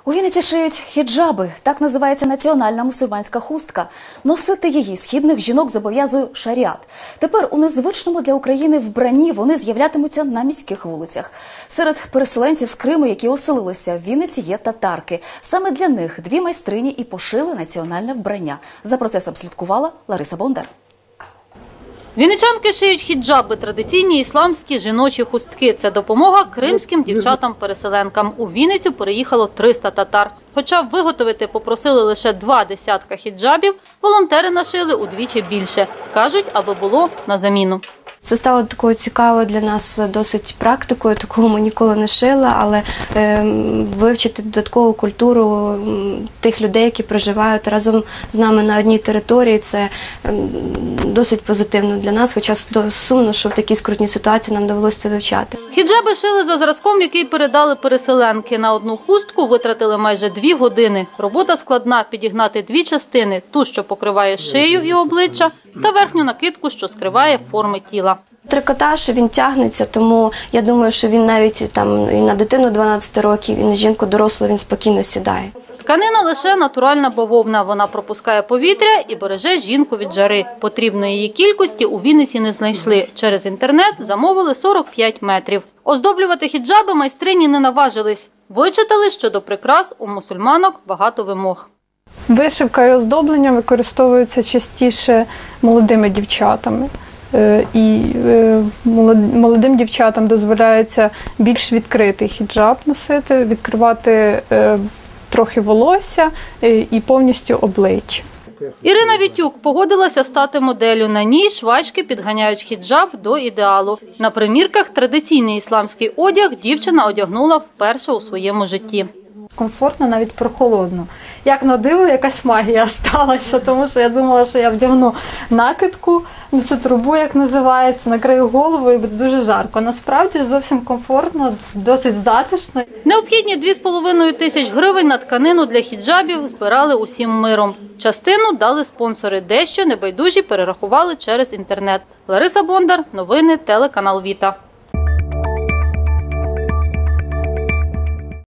У Вінниці шиють хіджаби. Так називається національна мусульманська хустка. Носити її східних жінок зобов'язує шаріат. Тепер у незвичному для України вбранні вони з'являтимуться на міських вулицях. Серед переселенців з Криму, які оселилися в Вінниці, є татарки. Саме для них дві майстрині і пошили національне вбрання. За процесом слідкувала Лариса Бондар. Вінничанки шиють хіджаби – традиційні ісламські жіночі хустки. Це допомога кримським дівчатам-переселенкам. У Вінницю переїхало 300 татар. Хоча виготовити попросили лише 20 хіджабів, волонтери нашили удвічі більше. Кажуть, аби було на заміну. Це стало такою цікавою для нас досить практикою, такого ми ніколи не шили, але вивчити додаткову культуру тих людей, які проживають разом з нами на одній території, це досить позитивно для нас, хоча сумно, що в такій скрутній ситуації нам довелося це вивчати. Хіджаби шили за зразком, який передали переселенки. На одну хустку витратили майже 2 години. Робота складна – підігнати 2 частини – ту, що покриває шию і обличчя, та верхню накидку, що скриває форми тіла. Трикотаж, він тягнеться, тому я думаю, що він навіть там і на дитину 12 років, і на жінку дорослу він спокійно сідає. Тканина лише натуральна бавовна. Вона пропускає повітря і береже жінку від жари. Потрібної її кількості у Вінниці не знайшли. Через інтернет замовили 45 метрів. Оздоблювати хіджаби майстрині не наважились. Вичитали, що до прикрас у мусульманок багато вимог. Вишивка і оздоблення використовуються частіше молодими дівчатами. І молодим дівчатам дозволяється більш відкритий хіджаб носити, відкривати трохи волосся і повністю обличчя. Ірина Вітюк погодилася стати моделлю. На ній швачки підганяють хіджаб до ідеалу. На примірках традиційний ісламський одяг дівчина одягнула вперше у своєму житті. Комфортно, навіть прохолодно. Як на диво, якась магія сталася, тому що я думала, що я вдягну накидку, цю трубу, як називається, накрию голову і буде дуже жарко. Насправді зовсім комфортно, досить затишно. Необхідні 2,5 тисяч гривень на тканину для хіджабів збирали усім миром. Частину дали спонсори, дещо небайдужі перерахували через інтернет. Лариса Бондар, новини, телеканал Віта.